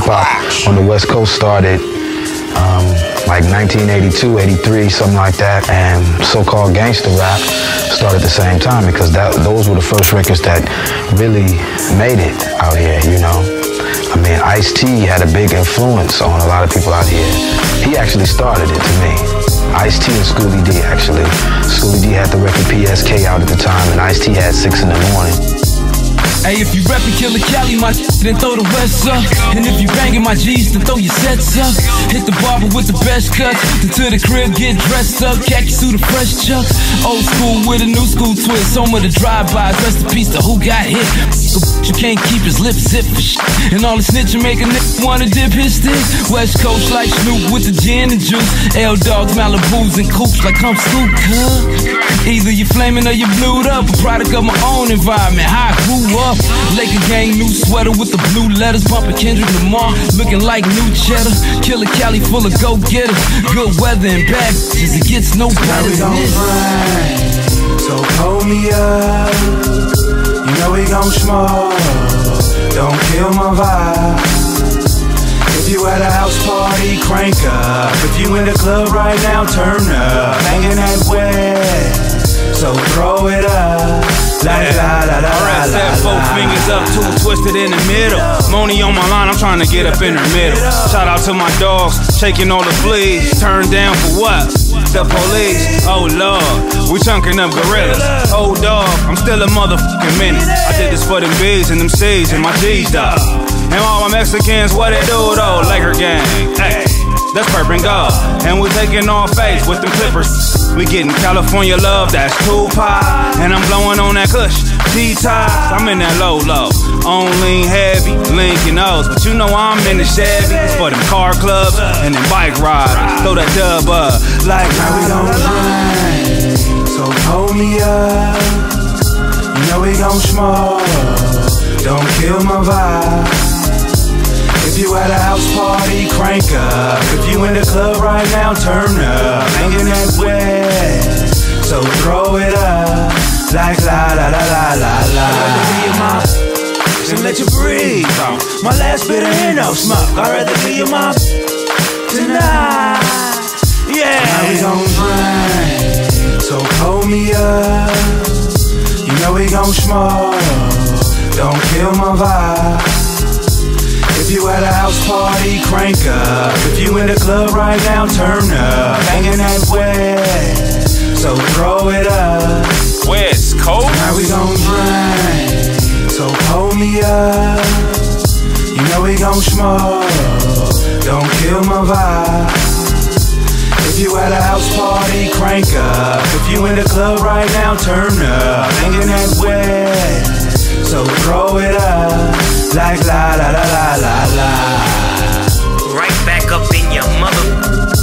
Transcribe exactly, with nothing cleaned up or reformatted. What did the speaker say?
hip-hop on the West Coast started um, like nineteen eighty-two, eighty-three, something like that, and so-called gangster rap started at the same time because that, those were the first records that really made it out here, you know. I mean, Ice-T had a big influence on a lot of people out here. He actually started it to me. Ice-T and Schoolie D, actually. Schoolie D had the record P S K out at the time, and Ice-T had Six in the Morning. Hey, if you reppin' Killer Cali, my then throw the West up. And if you bangin' my G's, then throw your sets up. Hit the barber with the best cuts. Then to the crib, get dressed up. Khaki suit, the fresh chucks. Old school with a new school twist. Some of the drive-bys. Rest in peace to who got hit. You can't keep his lips zipped for shit. And all the snitching make a nigga wanna dip his stick. West Coast like Snoop with the gin and juice. L-Dogs, Malibus, and Coops like I'm Scoop, cuz. Either you flaming or you blued up. A product of my own environment, how I grew up. Laker gang, new sweater with the blue letters. Bumping Kendrick Lamar, looking like new cheddar. Killer Cali full of go-getters. Good weather and bad bitches, it gets no better than this. So hold me up. You know we gon' smoke, don't kill my vibe. If you at a house party, crank up. If you in the club right now, turn up. Hanging that wet, so throw it up. Like la la la la la. That four fingers up, two twisted in the middle. Money on my line, I'm trying to get up in her middle. Shout out to my dogs, shaking all the fleas. Turned down for what? The police, oh lord, we chunking up gorillas. Oh dog, I'm still a motherfucking menace. I did this for them B's and them C's and my G's, dog. And all my Mexicans, what they do though? Laker gang, hey, that's Perp and Gold. And we taking off face with them clippers. We getting California love, that's Tupac. And I'm blowing on that kush, T-Tops. I'm in that low low, on lean heavy, Lincoln O's. But you know I'm in the Chevy, it's for them car clubs and them bike rides. Throw that dub up, like how we gon' drink, so hold me up. You know we gon' smoke, don't kill my vibe. If you at a house party, crank up. If you in the club right now, turn up. Hanging that wet, so throw it up. Like la la la la la la. I'd rather be in my and let you breathe. My last bit of Hino smoke. I'd rather be in my tonight. Yeah. Now we gon' drink, so hold me up. You know we gon' smoke, don't kill my vibe. If you at a house party, crank up. If you in the club right now, turn up. Hanging that wet, so throw it up. West Coast. Now we gon' drink, so hold me up. You know we gon' smoke, don't kill my vibe. If you at a house party, crank up. If you in the club right now, turn up. Hanging that wet, so throw it up. Like la la la la la la. Right back up in your mother.